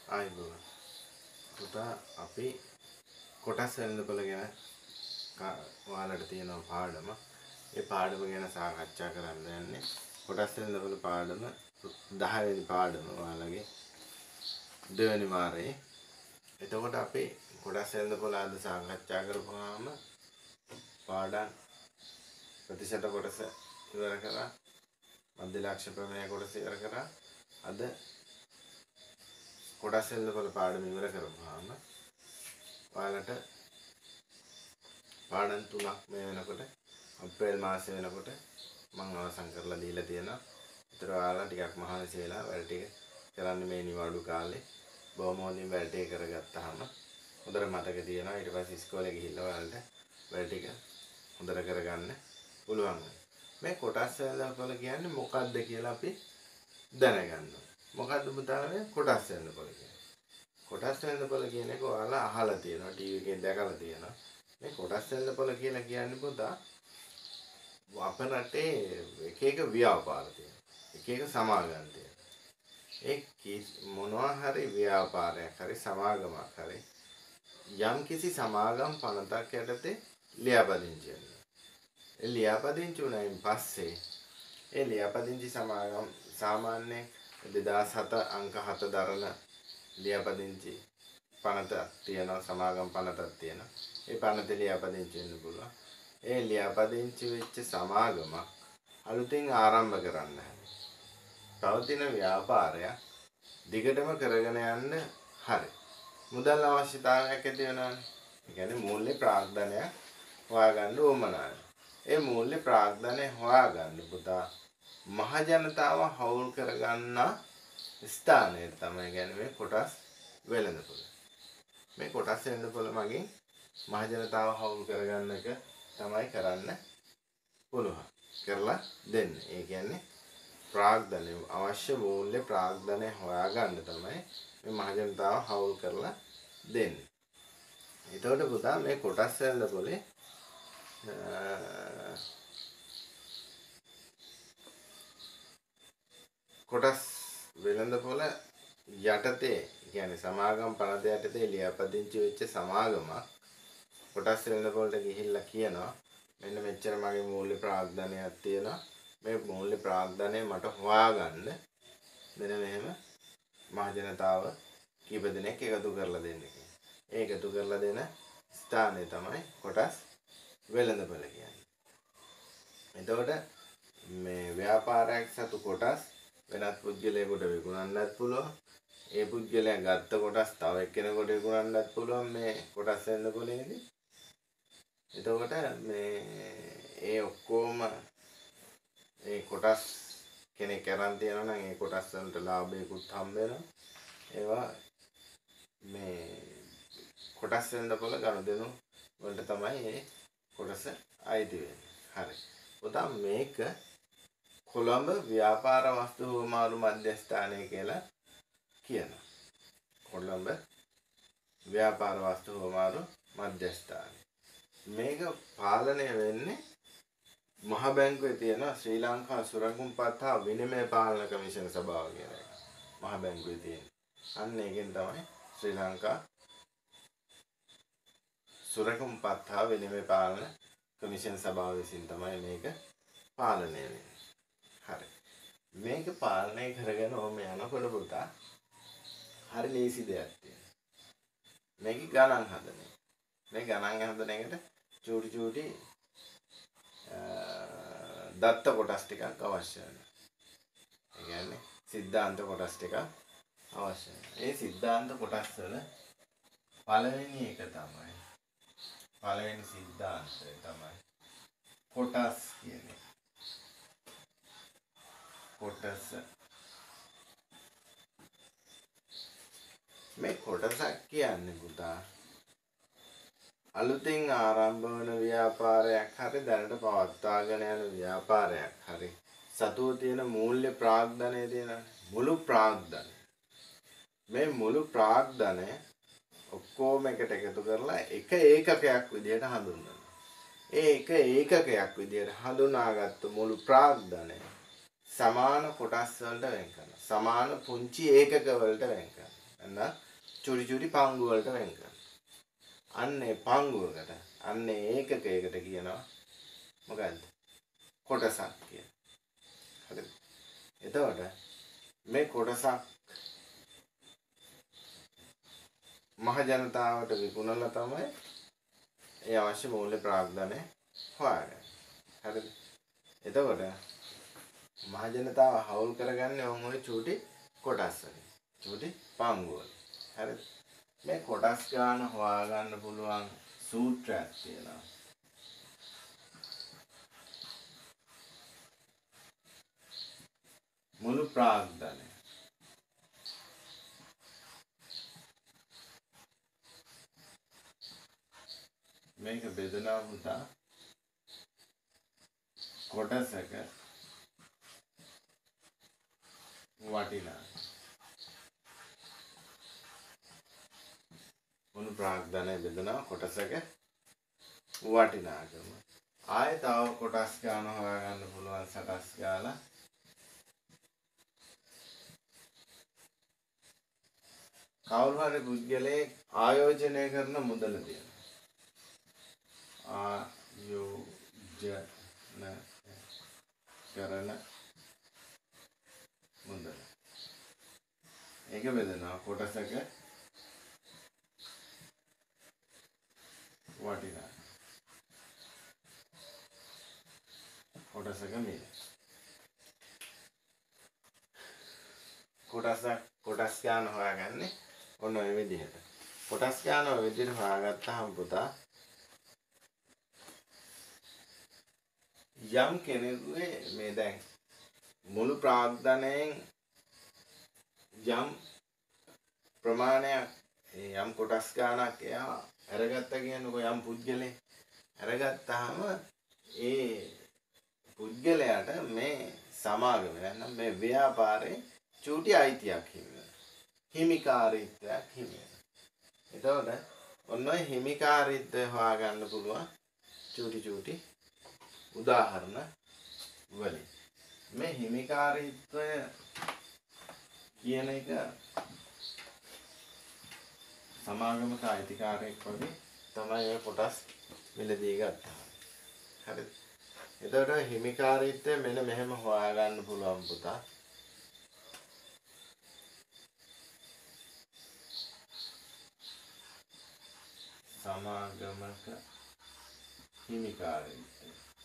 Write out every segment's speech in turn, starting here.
ආයිබෝව. පුතා අපි කොටස් වෙළඳපොළ ගැන ඔයාලට තියෙන පාඩම. ඒ පාඩම ගැන සාකච්ඡා කරන්න යන්නේ. කොටස් වෙළඳපොළ පාඩම 10 වෙනි පාඩම ඔයාලගේ දෙවෙනි වාරයේ. එතකොට අපි කොටස් වෙළඳපොළ අද සාකච්ඡා කරපුවාම පාඩම් ප්‍රතිශත කොටස ඉවර කරා. මධ්‍ය ලක්ෂ ප්‍රමේය කොටස ඉවර කරා. අද කොටස් වෙළඳපොළ පාඩම ඉවර කරපුවාම ඔයාලට පාඩම් 3ක් මේ වෙනකොට අප්‍රේල් මාසෙ වෙනකොට මම අවසන් කරලා දීලා තියෙනවා. ඒතර ඔයාලා ටිකක් මහන්සි වෙලා වැඩ ටික කරන්න මේ නිවාඩු කාලේ බොහොම හොඳින් වැඩ ටික කරගත්තාම හොඳට මතක තියෙනවා. ඊට පස්සේ ඉස්කෝලේ ගිහිල්ලා ඔයාලට වැඩ ටික හොඳට කරගන්න පුළුවන්. මේ කොටස් වෙළඳපොළ කියන්නේ මොකක්ද කියලා අපි දැනගන්න. මොකද්ද පුතා මේ කොටස් වෙළඳපොළ කියන්නේ? කොටස් වෙළඳපොළ කියන එක ඔයාලා අහලා තියෙනවා, ටීවී එකෙන් දැකලා තියෙනවා. මේ කොටස් වෙළඳපොළ කියලා කියන්නේ පුතා අපේ රටේ එක එක ව්‍යාපාර තියෙනවා. එක එක සමාගම් තියෙනවා. ඒ මොනවා හරි ව්‍යාපාරයක් හරි සමාගමක් හරි යම් කිසි සමාගම් පනතක් යටතේ ලියාපදිංචි වෙනවා. ඒ ලියාපදිංචි වුණායින් පස්සේ ඒ ලියාපදිංචි සමාගම් සාමාන්‍යයෙන් 2007 අංක 7 දරන ලියාපදිංචි පනතක් තියෙනවා, සමාගම් පනතක් තියෙනවා. ඒ පනතේ ලියාපදිංචි වෙන්න පුළුවන්. ඒ ලියාපදිංචි වෙච්ච සමාගම අලුතෙන් ආරම්භ කරන්න හැදුවා. පවතින ව්‍යාපාරය දිගටම කරගෙන යන්න හරි මුදල් අවශ්‍යතාවයක් ඇති වෙනවානේ. ඒ කියන්නේ මූල්‍ය ප්‍රාග්ධනය හොයාගන්න ඕමනායි. ඒ මූල්‍ය ප්‍රාග්ධනය හොයාගන්න පුතා මහ ජනතාව හවුල් කරගන්න ස්ථානය තමයි කියන්නේ මේ කොටස් වෙළඳපොළ. මේ කොටස් වෙළඳපොළ මගින් මහ ජනතාව හවුල් කරගන්න එක තමයි කරන්න පුළුවන්. කරලා දෙන්න. ඒ කියන්නේ ප්‍රාග්ධනය අවශ්‍ය මූල්‍ය ප්‍රාග්ධනය හොයාගන්න තමයි මේ මහ ජනතාව හවුල් කරලා දෙන්නේ. එතකොට පුතා මේ කොටස් වෙළඳපොළේ කොටස් වෙළඳපොළ යටතේ කියන්නේ සමාගම් පනත යටතේ ලියාපදිංචි වෙච්ච සමාගමක් කොටස් වෙළඳපොළට ගිහිල්ලා කියනවා මෙන්න මෙච්චර මගේ මූල්‍ය ප්‍රාග්ධනයක් තියෙනවා. මේ මූල්‍ය ප්‍රාග්ධනය මට හොයාගන්න මෙන්න මෙහෙම මහ ජනතාව කීප දෙනෙක් එකතු කරලා දෙන්න කියලා. ඒ එකතු කරලා දෙන ස්ථානය තමයි කොටස් වෙළඳපොළ කියන්නේ. එතකොට මේ ව්‍යාපාරයක් සතු කොටස් වෙනත් පුද්ගලයෙකුට විකුණන්නත් පුළුවන්. ඒ පුද්ගලයා ගත්ත කොටස් තව එක්කෙනෙකුට විකුණන්නත් පුළුවන් මේ කොටස් වෙළඳපොළේදී. එතකොට මේ ඒ ඔක්කොම ඒ කොටස් කෙනෙක් අරන් තියනවා නම් ඒ කොටස් වලට ලාභයකුත් හම්බ වෙනවා. ඒවා මේ කොටස් වෙළඳපොළ ගනුදෙනු වලට තමයි මේ කොටස අයිති වෙන්නේ. හරි. පුතා මේක කොළඹ ව්‍යාපාර වස්තු හුවමාරු මධ්‍යස්ථානය කියලා කියනවා. කොළඹ ව්‍යාපාර වස්තු හුවමාරු මධ්‍යස්ථානය. මේක පාලනය වෙන්නේ මහ බැංකුවේ තියෙන ශ්‍රී ලංකා සුරංගුම්පත් හා විනිමය පාලන කමිෂන් සභාව කියලා එක. මහ බැංකුවේ තියෙන. අන්න ඒකෙන් තමයි ශ්‍රී ලංකා සුරංගුම්පත් හා විනිමය පාලන කමිෂන් සභාව විසින් තමයි මේක පාලනය වෙන්නේ. හරි. මේක පාලනය කරගෙන ඔහම යනකොට පුතා හරි ලේසි දෙයක් තියෙනවා. මේක ගණන් හදන එක. මේ ගණන් හදන එකට චූටි චූටි දත්ත කොටස් ටිකක් අවශ්‍ය වෙනවා. ඒ කියන්නේ සිද්ධාන්ත කොටස් ටිකක් අවශ්‍ය වෙනවා. ඒ සිද්ධාන්ත කොටස් වල පළවෙනි එක තමයි පළවෙනි සිද්ධාන්තය තමයි කොටස් කියන්නේ. කොටස මේ කොටසක් කියන්නේ පුතා අලුතෙන් ආරම්භ වන ව්‍යාපාරයක් හරි දැනට පවත්වාගෙන යන ව්‍යාපාරයක් හරි සතුව තියෙන මූල්‍ය ප්‍රාග්ධනය තියෙන මුළු ප්‍රාග්ධනය මේ මුළු ප්‍රාග්ධනය ඔක්කොම එකට එකතු කරලා එක ඒකකයක් විදිහට හඳුන්වනවා. ඒ එක ඒකකයක් විදිහට හඳුනාගත්තු මුළු ප්‍රාග්ධනය සමාන කොටස් වලට වෙන් කරනවා. සමාන පුංචි ඒකක වලට වෙන් කරනවා. අන්න චුටි චුටි පංගු වලට වෙන් කරනවා. අන්නේ පංගුවකට අන්නේ ඒකකයකට කියනවා මොකද්ද? කොටසක් කියලා. හරිද? එතකොට මේ කොටසක් මහ ජනතාවට විකුණලා තමයි ඒ අවශ්‍ය මූල්‍ය ප්‍රාග්ධනය හොයාගන්නේ. හරිද? එතකොට මහ ජනතාව හවුල් කරගන්නේ ඔය චූටි කොටස් වලින්. චූටි පංගු වලින්. හරිද? මේ කොටස් ගන්න හොයාගන්න පුළුවන් සූත්‍රයක් තියෙනවා. මුළු ප්‍රාග්ධනය. මේක බෙදනවා පුතා කොටසක වටිනා මුළු ප්‍රාග්ධනය බෙදනවා කොටසක වටිනාකම. ආයෙ තව කොටස් ගන්න හොයාගන්න පුළුවන් සටස් ගාලා කවුරු හරි පුද්ගලයෙක් ආයෝජනය කරන මුදල තියෙනවා. ආයෝජන කරන මුදල. ඒක බෙදනවා කොටසක වටිනා. කොටසක මිල. කොටස් ගන්න හොයාගන්නේ ඔන්න ඔය විදිහට. කොටස් ගන්න ඔය විදිහට හොයාගත්තාම පුතා යම් කෙනෙකුගේ මේ දැන් මුළු ප්‍රාග්ධනයෙන් යම් ප්‍රමාණයක් යම් කොටස් ගන්නක් එයා අරගත්ත කියනකො යම් පුද්ගලෙක් අරගත්තාම ඒ පුද්ගලයාට මේ සමාගම නැත්නම් මේ ව්‍යාපාරේ චූටි අයිතියක් හිමි වෙනවා. හිමිකාරීත්වයක් හිමි වෙනවා. එතකොට ඔන්න ඔය හිමිකාරීත්වය හොයාගන්න පුළුවන් චූටි උදාහරණ වලින්. මේ හිමිකාරීත්වය කියන එක සමාගමක අයිතිකාරයෙක් වගේ තමයි ඔය කොටස් මිලදී ගත්තා. හරිද? එතකොට හිමිකාරීත්වය මෙන්න මෙහෙම හොයාගන්න පුළුවන් පුතා. සමාගමක හිමිකාරීත්වය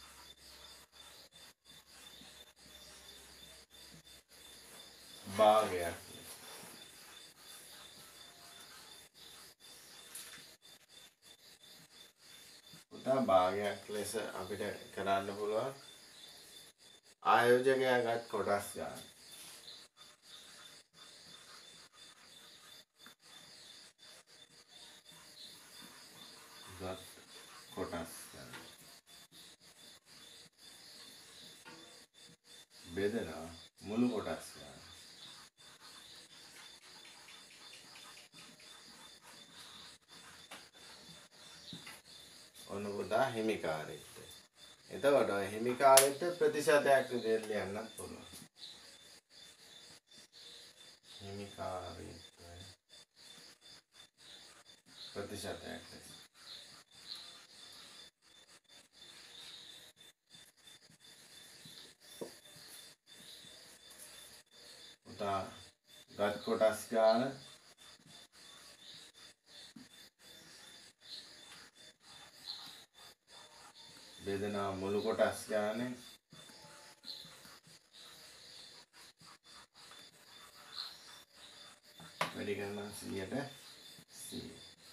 භාගයක් පුතා භාගයක් ලෙස අපිට කරන්න පුළුවන් ආයෝජකයාගත් කොටස් ගන්න. කොටස් ගන්න. බෙදලා මුළු කොටස් ගන්න. ඔන්න පුතා හිමිකාරීත්වය. එතකොට හිමිකාරීත්වය ප්‍රතිශතයක් විදිහට ලියන්නත් පුළුවන්. හිමිකාරීත්වය ප්‍රතිශතයක් ලෙස. පුතා ගත් කොටස් ගාන බෙදනා මුළු කොටස් ගානේ වැඩි කරනවා 100ට 100.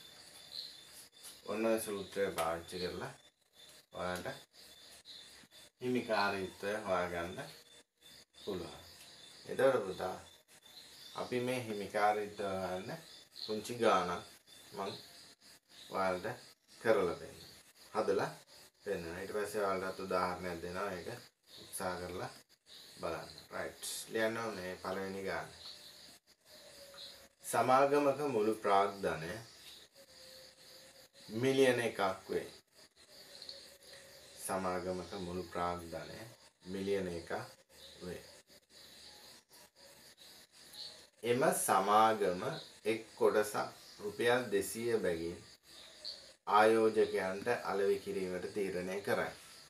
ඔන්න සූත්‍රය පාවිච්චි කරලා ඔයාලට හිමිකාරීත්වය හොයාගන්න පුළුවන්. එතකොට පුතා අපි මේ හිමිකාරීත්වය හොයන්න පුංචි ගානක් මම ඔයාලට කරලා දෙන්න. හදලා දෙන්න. ඊට පස්සේ ඔයාලට උදාහරණයක් දෙනවා. ඒක උත්සාහ කරලා බලන්න. රයිට්. ලියන්න ඕනේ පළවෙනි ගාන. සමාගමක මුළු ප්‍රාග්ධනය මිලියන එකක් වේ. සමාගමක මුළු ප්‍රාග්ධනය මිලියන එකක් වේ. එම සමාගම එක් කොටසක් රුපියල් 200 බැගින් ආයෝජකයන්ට අලෙවි කිරීමට තීරණය කරයි.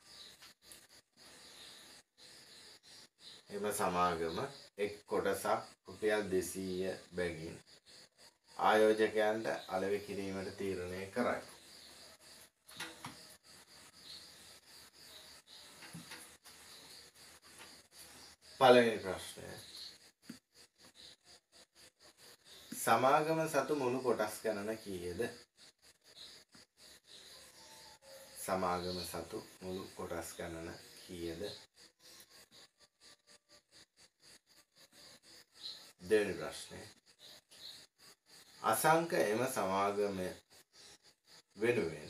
එම සමාගම එක් කොටසක් රුපියල් 200 බැගින් ආයෝජකයන්ට අලෙවි කිරීමට තීරණය කරයි. පළවෙනි ප්‍රශ්නය. සමාගම සතු මුළු කොටස් ගණන කීයද? සමාගම සතු මුළු කොටස් ගණන කීයද? දෙවෙනි ප්‍රශ්නය. අසංක එම සමාගම වෙනුවෙන්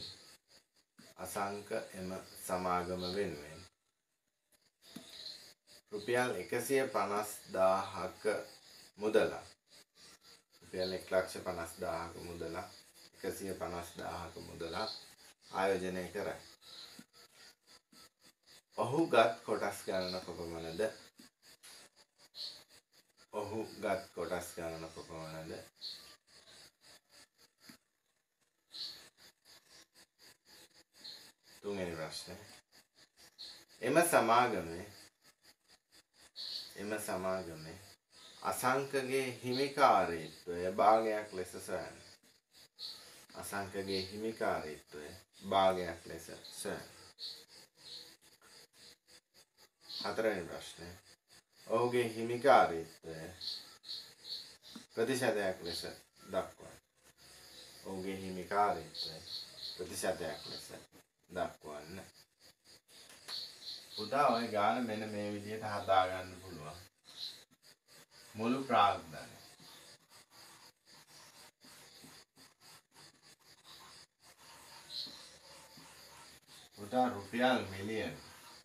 රුපියල් 150,000ක මුදලක් රුපියල් 1,50,000ක මුදලක් 150,000ක මුදලක් ආයෝජනය කරයි. ඔහු ගත් කොටස් ගණන කොපමණද? තුන්වෙනි ප්‍රශ්නය. එම සමාගමේ අසංකගේ හිමිකාරීත්වය භාගයක් ලෙස සොයන්න. හතරවෙනි ප්‍රශ්නය. ඔහුගේ හිමිකාරීත්වය ප්‍රතිශතයක් ලෙස දක්වන්න. පුතා ඔය ගාන මෙන්න මේ විදිහට හදාගන්න පුළුවන්. මුළු ප්‍රාග්ධනය. පුතා රුපියල් මිලියන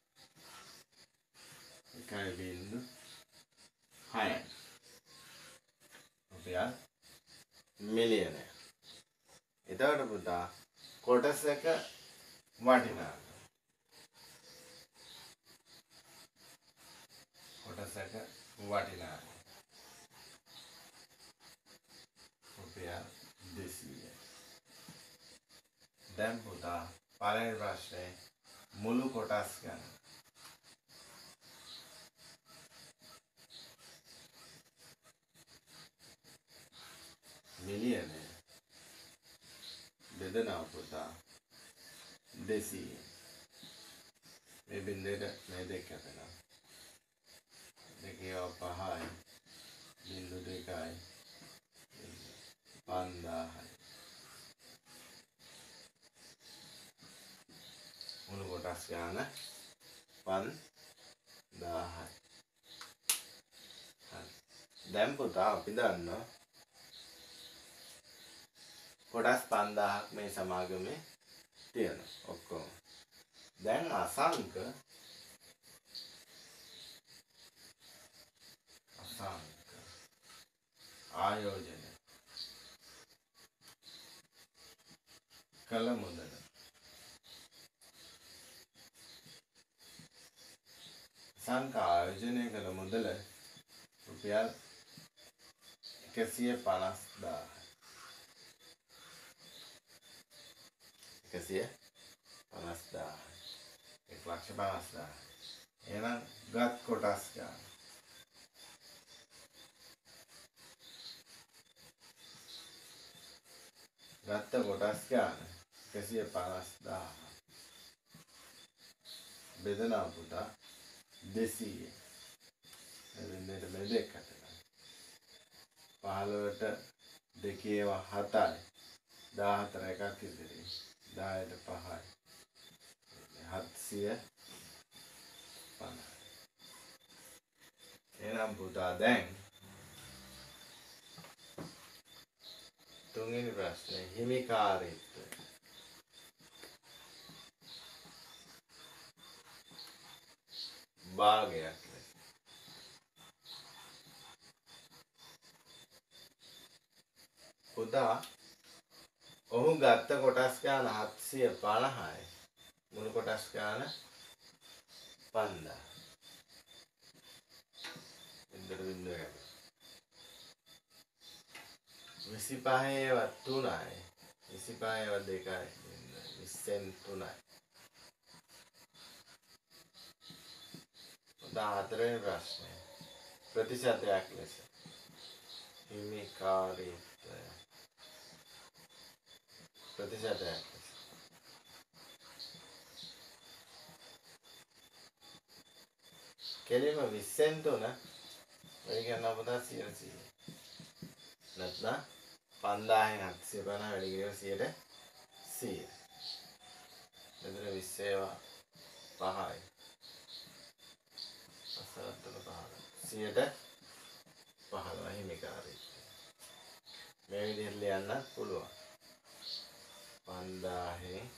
1.6 රුපියල් මිලියනය. එතකොට පුතා කොටසක වටිනාකම රුපියල් 200. දැන් පුතා පළවෙනි ප්‍රශ්නේ මුළු කොටස් ගන්න. මිලියනය බෙදනවා පුතා 200. මේ බින්දුවට මේ දෙක අපේනවා. දෙකේ 5යි බින්දු 2යි 5000යි. මුළු කොටස් ගන්න 5000යි. දැන් පුතා අපි දන්නවා කොටස් 5000ක් මේ සමාගමේ තියෙනවා ඔක්කොම. දැන් අසංක ආයෝජන කළ මුදල ආයෝජනය කළ මුදල රුපියල් 150,000. 1,50,000. එහෙනම් ගත් කොටස් ගන්න. ගත්ත කොටස් ගන්න 150,000 බෙදනවා පුතා 200. එතෙන්ට මේ දෙක හදලා 15ට 2 7යි 14 එකක් ඉතිරි 10ට 5යි 750. එහෙනම් පුතා දැන් තුන්වෙනි ප්‍රශ්නේ හිමිකාරීත්වය. භාගයක් ලෙස. පුතා ඔහු ගත්ත කොටස් ගාන 750යි. මුළු කොටස් ගාන 5000. ඉන්දර බින්දුව 25වත් 3යි 25වත් 2යි 20න් 3යි 14වෙනි ප්‍රශ්නය ප්‍රතිශතයක් ලෙස හිමිකාරීත්වය ප්‍රතිශතයක් ලෙස කෙලින්ම 20න් 3 වැඩි කරන්න අපදා 100 නැත්නම් 5000න් 750 වැඩි කිරීම 100ට 100. මෙතන 20 ඒවා 5යි. අසරත්තල 5. 100ට 15 හිමිකාරීත්වය. මේ විදිහට ලියන්න පුළුවන්. 5000න්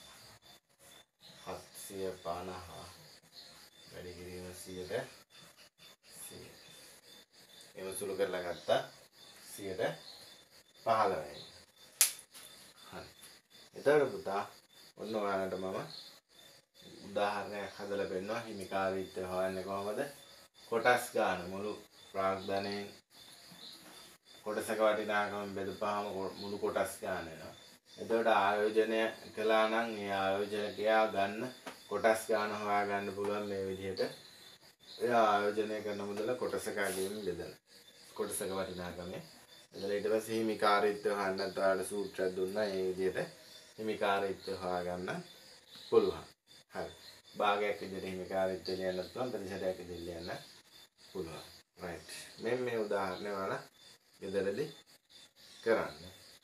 750 වැඩි කිරීම 100ට 100. එම සුළු කරලා ගත්තා 100ට 15යි. හරි. එතකොට පුතා ඔන්න ඔයාලට මම උදාහරණයක් හදලා පෙන්නනවා හිමිකාරීත්වය හොයන්නේ කොහොමද? කොටස් ගන්න මුළු ප්‍රාග්ධනයෙන් කොටසක වටිනාකම බෙදපුවාම මුළු කොටස් ගන්න වෙනවා. එතකොට ආයෝජනය කළා නම් ඒ ආයෝජකයා ගන්න කොටස් ගන්න හොයා ගන්න පුළුවන් මේ විදිහට. ඒ ආයෝජනය කරන මුදල කොටසක අගයෙන් බෙදලා. කොටසක වටිනාකම එතන ඊට පස්සේ හිමිකාරීත්වය හොයන්නත් ඔයාලට සූත්‍රයක් දුන්නා. ඒ විදිහට හිමිකාරීත්වය හොයාගන්න පුළුවන්. හරි. භාගයක් විදිහට හිමිකාරීත්වය ලියන්නත් පුළුවන්. ප්‍රතිශතයක් විදිහට ලියන්න පුළුවන්. රයිට්. මේ උදාහරණය ඔයාලා ගෙදරදී කරන්න.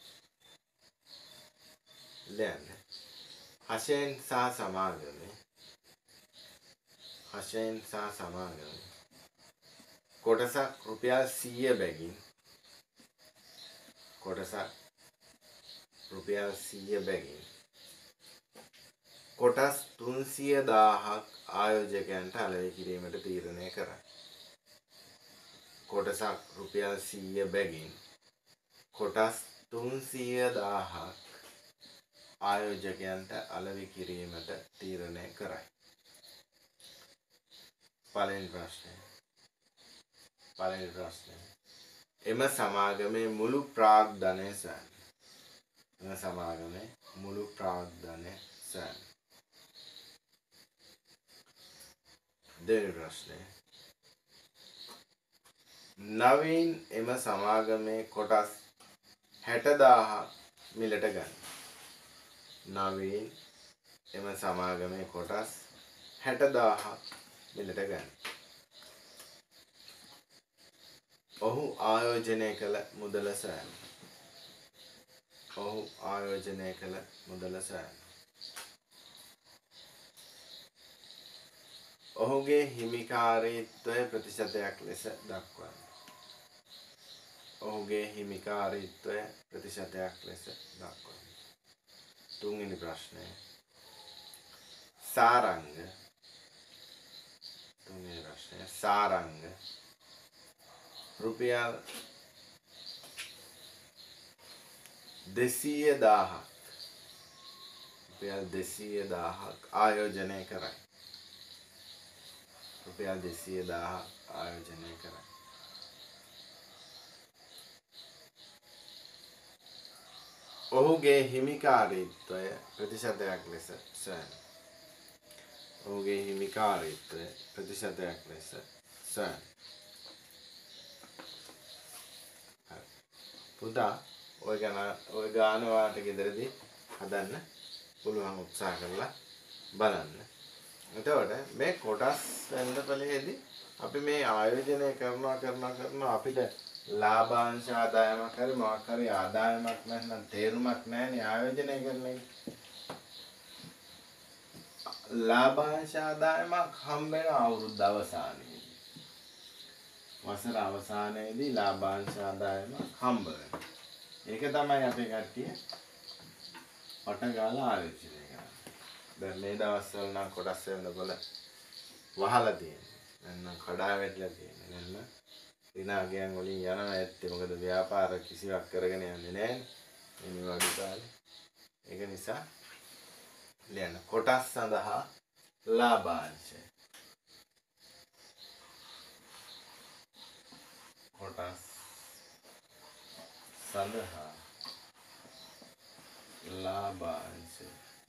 ලියන්න. හෂෙන් සහ සමාගමේ කොටසක් රුපියල් 100 බැගින් කොටස් 300,000ක් ආයෝජකයන්ට අලෙවි කිරීමට තීරණය කරයි. කොටසක් රුපියල් 100 බැගින් කොටස් 300,000ක් ආයෝජකයන්ට අලෙවි කිරීමට තීරණය කරයි. පළවෙනි ප්‍රශ්නය. එම සමාගමේ මුළු ප්‍රාග්ධනය සොයන්න. දෙවෙනි ප්‍රශ්නය. නවීන් එම සමාගමේ කොටස් 60,000ක් මිලට ගන්න. ඔහු ආයෝජනය කළ මුදල සොයන්න. ඔහුගේ හිමිකාරීත්වය ප්‍රතිශතයක් ලෙස දක්වන්න. තුන්වෙනි ප්‍රශ්නය. සාරංග රුපියල් 200,000ක් ආයෝජනය කරයි. ඔහුගේ හිමිකාරීත්වය ප්‍රතිශතයක් ලෙස සොයන්න. පුතා ඔය ගාන ඔයාලට ගෙදරදී හදන්න පුළුවන් උත්සාහ කරලා බලන්න. එතකොට මේ කොටස් වෙනදපළේදී අපි මේ ආයෝජනය කරනවා අපිට ලාභාංශ ආදායමක් හරි මොකක් හරි ආදායමක් නැත්නම් තේරුමක් නැහැනේ ආයෝජනය කරන එක. ලාභාංශ ආදායමක් හම්බ වෙන අවුරුද්ද අවසානයේදී. වසර අවසානයේදී ලාභාංශ ආදායමක් හම්බ වෙනවා. ඒක තමයි අපේ කට්ටිය පට ගාලා ආයෝජනය කරන්නේ. දැන් මේ දවස්වල නම් කොටස් වෙනකොල වහලා තියෙනවා. නැත්නම් කඩා වැටලා තියෙනවා. නැත්නම් විනාගයන් වලින් යනවා ඇත්තේ. මොකද ව්‍යාපාර කිසිවක් කරගෙන යන්නේ නැහැ නේ. මේ වගේ කාලේ. ඒක නිසා ලියන්න කොටස් සඳහා ලාභාංශය. සඳහා ලාභාංශය.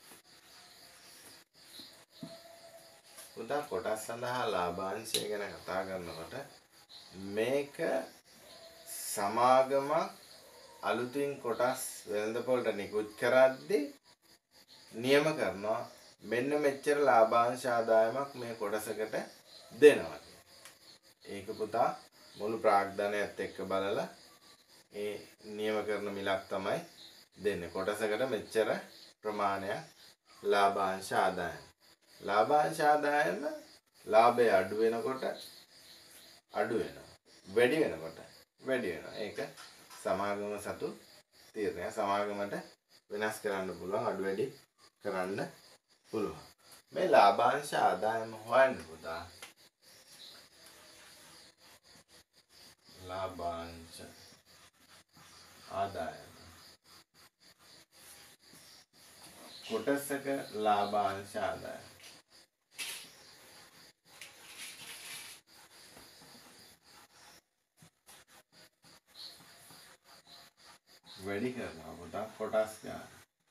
පුතා කොටස් සඳහා ලාභාංශය ගැන කතා කරනකොට මේක සමාගමක් අලුතින් කොටස් වෙළඳපොළට නිකුත් කරද්දී නියම කරනවා මෙන්න මෙච්චර ලාභාංශ ආදායමක් මේ කොටසකට දෙනවා. ඒක පුතා මුළු ප්‍රාග්ධනයත් එක්ක බලලා ඒ නියම කරන මිලක් තමයි දෙන්නේ. කොටසකට මෙච්චර ප්‍රමාණයක් ලාභාංශ ආදායම. ලාභාංශ ආදායම ලාභය අඩු වෙනකොට අඩු වෙනවා. වැඩි වෙනකොට වැඩි වෙනවා. ඒක සමාගම සතු තීරණය. සමාගමට වෙනස් කරන්න පුළුවන්, අඩු වැඩි කරන්න පුළුවන්. මේ ලාභාංශ ආදායම හොයන්න පුතා. ලාභාංශ ආදායම කොටසක ලාභාංශ ආදායම වැඩි කරනවා පුතා කොටස් ගන්න.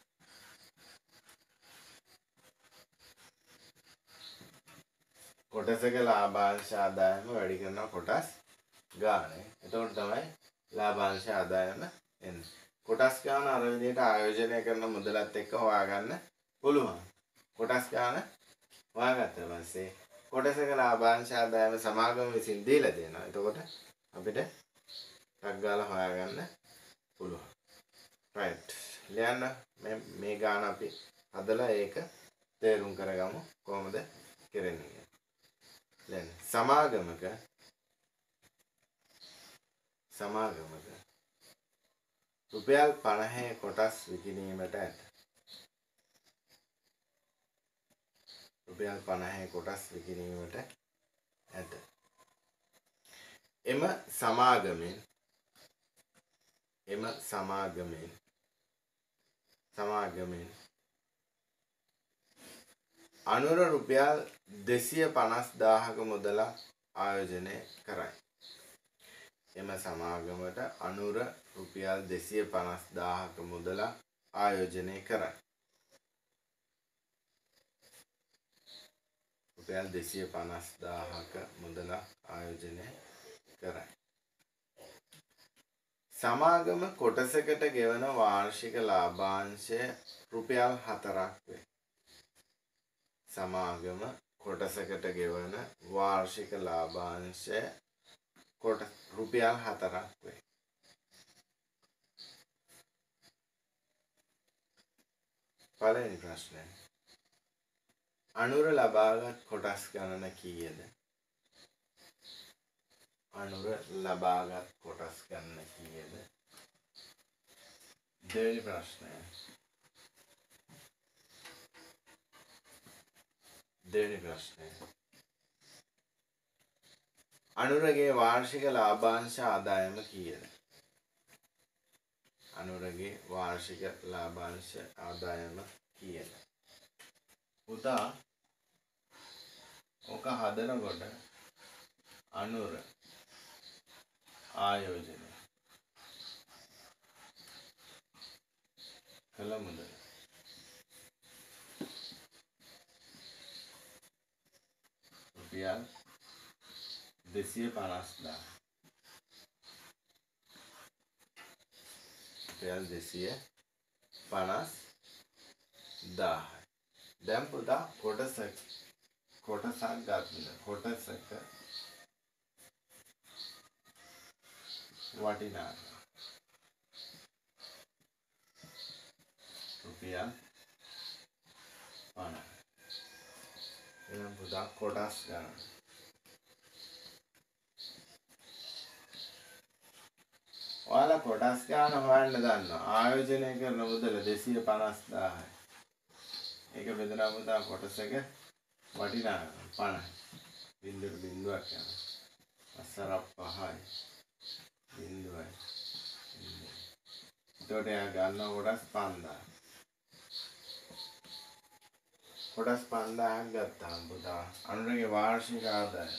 කොටසක ලාභාංශ ආදායම වැඩි කරනවා කොටස් ගානේ. එතකොට තමයි ලාභාංශ ආදායම එන්නේ. කොටස් ගාන අර විදිහට ආයෝජනය කරන මුදලත් එක්ක හොයාගන්න පුළුවන්. කොටස් ගාන හොයාගත්ත පස්සේ කොටසක ලාභාංශ ආදායම සමාගම විසින් දීලා දෙනවා. එතකොට අපිට ටක් ගාලා හොයාගන්න පුළුවන්. right. ලියන්න මේ ගාන අපි හදලා ඒක තේරුම් කරගමු කොහොමද කරන්නේ කියලා. ලියන්න. සමාගමක රුපියල් 50 කොටස් විකිණීමට ඇත. රුපියල් 50 කොටස් විකිණීමට ඇත. එම සමාගමෙන් අනුර රුපියල් 250,000ක මුදල ආයෝජනය කරයි. එම සමාගමට අනුර රුපියල් 250,000ක මුදල ආයෝජනය කරයි. රුපියල් 250,000ක මුදල ආයෝජනය කරයි. සමාගම කොටසකට ගෙවන වාර්ෂික ලාභාංශය රුපියල් 4ක් වේ. සමාගම කොටසකට ගෙවන වාර්ෂික ලාභාංශය රුපියල් 4ක් වේ. පළවෙනි ප්‍රශ්නය. අනුර ලබාගත් කොටස් ගණන කීයද? අනුර ලබාගත් කොටස් ගණන කීයද? දෙවෙනි ප්‍රශ්නය. අනුරගේ වාර්ෂික ලාභාංශ ආදායම කීයද? අනුරගේ වාර්ෂික ලාභාංශ ආදායම කීයද? පුතා ඔක හදනකොට අනුර ආයෝජනය කළ මුදල රුපියල් 250,000. රුපියල් 250,000. දැන් පුතා කොටසක් ගන්න. කොටසක වටිනාකම රුපියල් 50. එහෙනම් පුතා කොටස් ගන්න. ඔයාලා කොටස් ගන්න හොයන්න දන්නවා. ආයෝජනය කරන මුදල 250,000යි. ඒක බෙදලා පුතා කොටසක වටිනාකම 50. බින්දුවට බින්දුවක් යනවා. අසර 5යි. බින්දුවයි. එතකොට එයා ගන්න කොටස් 5000. කොටස් 5000ක් ගත්තාම පුතා අනුරගේ වාර්ෂික ආදායම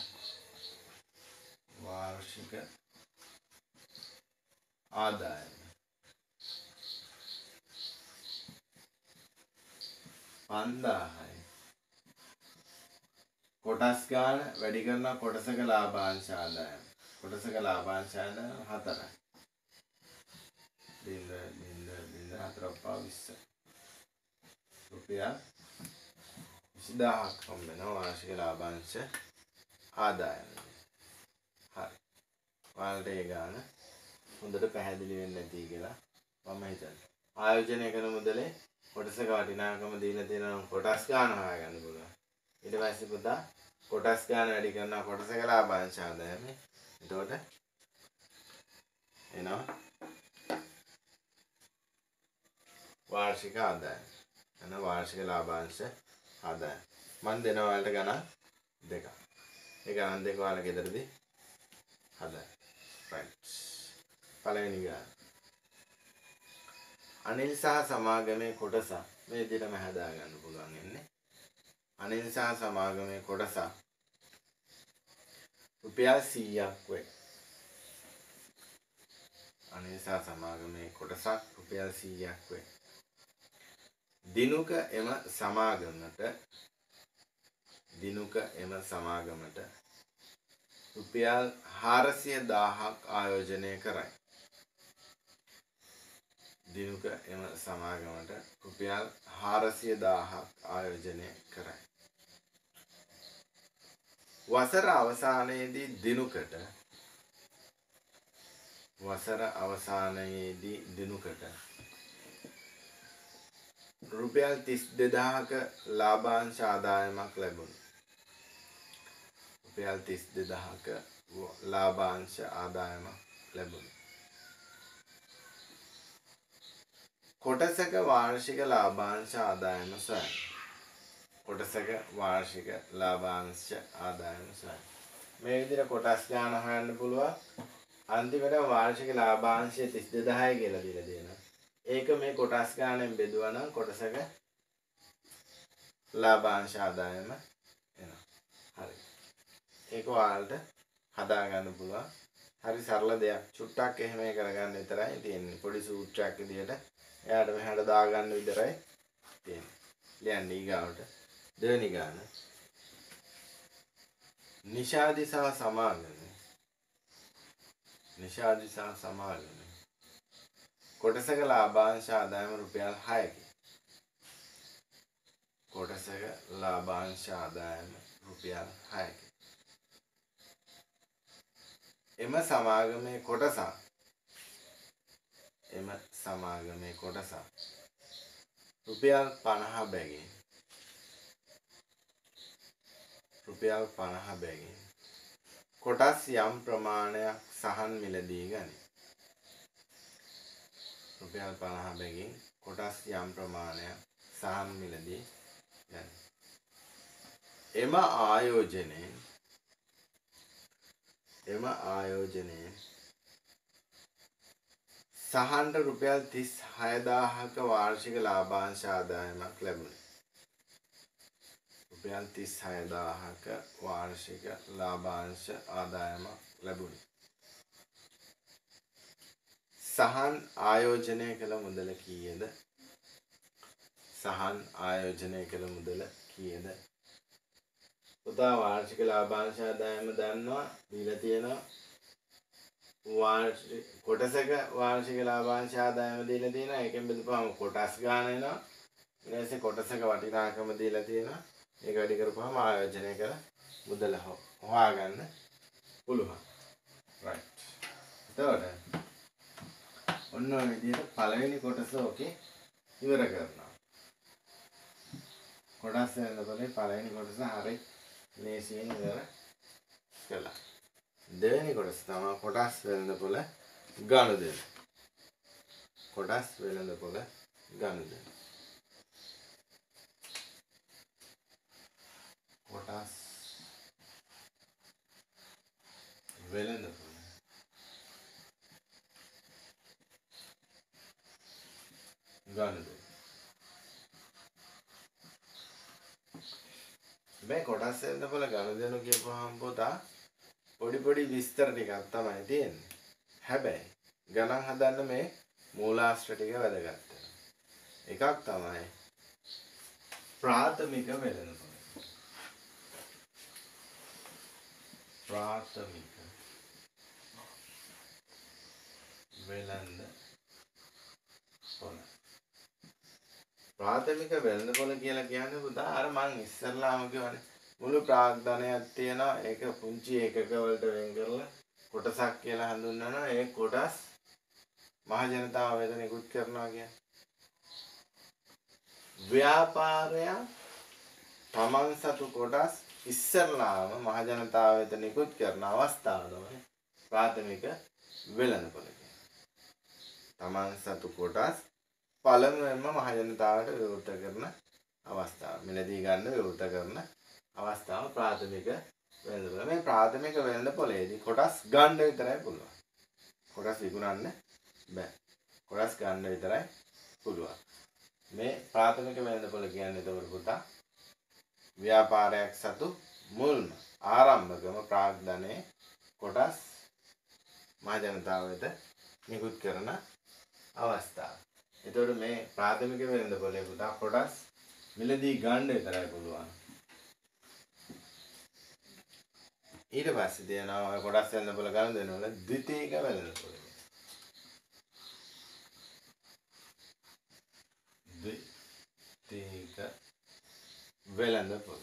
5000යි. කොටස් ගන්න වැඩි කරන කොටසක ලාභාංශ ආදායම. කොටසක ලාභාංශ ආදායම 4යි. බින්ද 4/20. රුපියල් 20000ක් හම්බ වෙනවා වාර්ෂික ලාභාංශ ආදායම. හරි. ඔයාලට ඒ ගාන හොඳට පැහැදිලි වෙන්නේ නැති කියලා මම හිතන්නේ. ආයෝජනය කරන මුදලේ කොටසක වටිනාකම දීලා තියෙනවා කොටස් ගන්න හොයාගන්න පුළුවන්. ඊට පස්සේ පුතා කොටස් ගන්න වැඩි කරනවා කොටසක ලාභාංශ ආදායම. එතකොට එනවා වාර්ෂික ආදායම. එන වාර්ෂික ලාභාංශ ආදායම. මම දෙනවා ඔයාලට ගණන් දෙකක්. ඒ ගණන් දෙක ඔයාලා ගෙදරදී හදන්න. right. පළවෙනි ගාන. අනිල් සහ සමාගමේ කොටස මේ විදිහටම හදා ගන්න පුළුවන් ඉන්නේ. අනිල් සහ සමාගමේ කොටස රුපියල් 100ක් වේ. අනිල් සහ සමාගමේ කොටසක් රුපියල් 100ක් වේ. දිනුක එම සමාගමට රුපියල් 400,000ක් ආයෝජනය කරයි. දිනුක එම සමාගමට රුපියල් 400,000ක් ආයෝජනය කරයි. වසර අවසානයේදී දිනුකට රුපියල් 32,000ක ලාභාංශ ආදායමක් ලැබුණා. රුපියල් 32,000ක ලාභාංශ ආදායමක් ලැබුණා. කොටසක වාර්ෂික ලාභාංශ ආදායම සොයන්න. කොටසක වාර්ෂික ලාභාංශ ආදායම සොයන්න. මේ විදිහට කොටස් ගන්න හොයන්න පුළුවන්. අන්තිමට වාර්ෂික ලාභාංශය 32,000 කියලා දීලා දෙනවා. ඒක මේ කොටස් ගානෙන් බෙදුවා නම් කොටසක ලාභාංශ ආදායම එනවා. හරි. ඒක ඔයාලට හදා ගන්න පුළුවන්. හරි සරල දෙයක්. චුට්ටක් එහෙම කරගන්න විතරයි තියෙන්නේ. පොඩි සූත්‍රයක් විදියට එයාට මෙහාට දාගන්න විතරයි තියෙන්නේ. ලියන්න ඊගාවට දෙවෙනි ගාන. නිෂාදි සහ සමාගම කොටසක ලාභාංශ ආදායම රුපියල් 6කි. කොටසක ලාභාංශ ආදායම රුපියල් 6කි. එම සමාගමේ කොටස රුපියල් 50 බැගින් කොටස් යම් ප්‍රමාණයක් සහන් මිලදී ගනී. රුපියල් 50 බැගින් කොටස් යම් ප්‍රමාණයක් සහන් මිලදී ගනී. එම ආයෝජනයෙන් සහන්ට රුපියල් 36,000ක වාර්ෂික ලාභාංශ ආදායමක් ලැබුණා. රුපියල් 36,000ක වාර්ෂික ලාභාංශ ආදායමක් ලැබුණා. සහන් ආයෝජනය කළ මුදල කීයද? පුතා වාර්ෂික ලාභාංශ ආදායම දන්නවා දීලා තියෙනවා. කොටසක වාර්ෂික ලාභාංශ ආදායම දීලා තියෙනවා. ඒකෙන් බෙදපුවම කොටස් ගන්න එනවා. ඊට පස්සේ කොටසක වටිනාකම දීලා තියෙනවා. ඒක වැඩි කරපුවම ආයෝජනය කළ මුදල හොයාගන්න පුළුවන්. right. එතකොට ඔන්න ඔය විදිහට පළවෙනි කොටස ඔකේ ඉවර කරනවා. කොටස් වෙනකොට පළවෙනි කොටස හරි ලේසියෙන් ඉවර කළා. දෙවෙනි කොටස තමයි කොටස් වෙළඳපොළ ගනුදෙනු. කොටස් වෙළඳපොළ ගනුදෙනු. කොටස් වෙළඳපොළ ගනුදෙනු. මේ කොටස් වෙළඳපොළ ගනුදෙනු කියපුවාම පුතා පොඩි විස්තර ටිකක් තමයි තියෙන්නේ. හැබැයි ගණන් හදන්න මේ මූලාශ්‍ර ටික වැදගත් වෙනවා. එකක් තමයි ප්‍රාථමික වෙළඳපොළ. ප්‍රාථමික වෙළඳපොළ. ප්‍රාථමික වෙළඳපොළ කියලා කියන්නේ පුතා අර මං ඉස්සරලාම කියවනේ මුළු ප්‍රාග්ධනයක් තියෙනවා. ඒක පුංචි ඒකක වලට වෙන් කරලා කොටසක් කියලා හඳුන්වනවා. ඒ කොටස් මහ ජනතාව වෙත නිකුත් කරනවා කියන්නේ. ව්‍යාපාරය තමන් සතු කොටස් ඉස්සරලාම මහ ජනතාව වෙත නිකුත් කරන අවස්ථාව තමයි ප්‍රාථමික වෙළඳපොළ කියන්නේ. තමන් සතු කොටස් පළමුවෙන්ම මහ ජනතාවට විවෘත කරන අවස්ථාව. මිලදී ගන්න විවෘත කරන අවස්ථාව ප්‍රාථමික වෙළඳපොළ. මේ ප්‍රාථමික වෙළඳපොළේදී කොටස් ගන්න විතරයි පුළුවන්. කොටස් විකුණන්න බෑ. කොටස් ගන්න විතරයි පුළුවන්. මේ ප්‍රාථමික වෙළඳපොළ කියන්නේ එතකොට පුතා ව්‍යාපාරයක් සතු මුල්ම ආරම්භකම ප්‍රාග්ධනයේ කොටස් මහ ජනතාව වෙත නිකුත් කරන අවස්ථාව. එතකොට මේ ප්‍රාථමික වෙළඳපොළේ පුතා කොටස් මිලදී ගන්න විතරයි පුළුවන්. ඊට පස්සේ තියෙනවා ඔය කොටස් වෙළඳපොළ ගන්න දෙනවල ද්විතීයික වෙළඳපොළ. ද්විතීයික වෙළඳපොළ.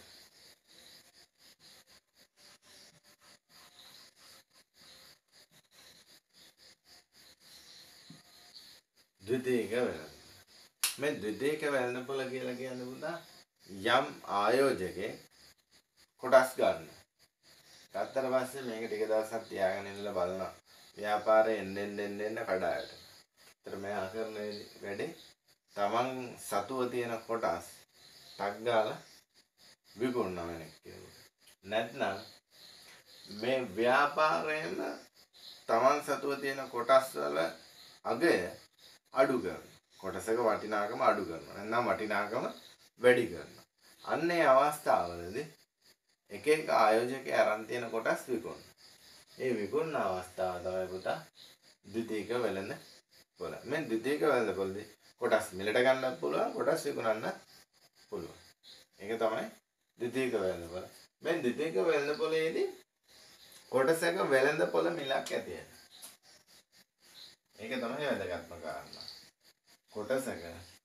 ද්විතීයික වෙළඳපොළ. මේ ද්විතීයික වෙළඳපොළ කියලා කියන්නේ පුතා යම් ආයෝජකෙක් කොටස් ගන්න. ගත්තට පස්සේ මේක ටික දවසක් තියාගෙන ඉන්නලා බලනවා. ව්‍යාපාරේ එන්න කඩායට. ඒතර මෙයා කරන වැඩේ තමන් සතුව තියෙන කොටස් ටක් ගාලා විකුණනවා වෙන කෙනෙක්. නැත්නම් මේ ව්‍යාපාරයෙන් තමන් සතුව තියෙන කොටස් වල අගය අඩු කරනවා. කොටසක වටිනාකම අඩු කරනවා. නැත්නම් වටිනාකම වැඩි කරනවා. අන්න ඒ අවස්ථාවවලදී එක එක ආයෝජකයා අරන් තියෙන කොටස් විකුණනවා. ඒ විකුණන අවස්ථාව තමයි පුතා ද්විතීයික වෙළඳපොළ. මේ ද්විතීයික වෙළඳපොළදී කොටස් මිලට ගන්නත් පුළුවන්, කොටස් විකුණන්න පුළුවන්. ඒක තමයි ද්විතීයික වෙළඳපොළ. මේ ද්විතීයික වෙළඳපොළේදී කොටසක වෙළඳපොළ මිලක් ඇති වෙනවා. ඒක තමයි වැදගත්ම කාරණා. කොටසක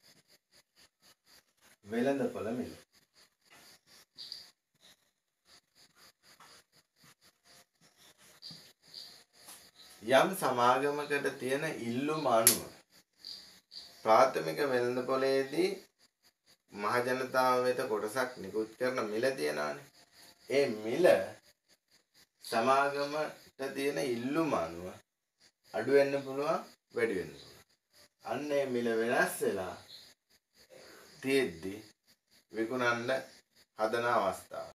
වෙළඳපොළ මිල. යම් සමාගමකට තියෙන ඉල්ලුම අනුව ප්‍රාථමික වෙළඳපොළේදී මහ ජනතාව වෙත කොටසක් නිකුත් කරන මිල තියනවානේ. ඒ මිල සමාගමට තියෙන ඉල්ලුම අනුව අඩු වෙන්න පුළුවන්, වැඩි වෙන්න පුළුවන්. අන්න ඒ මිල වෙනස් වෙලා තියෙද්දි විකුණන්න හදන අවස්ථාව.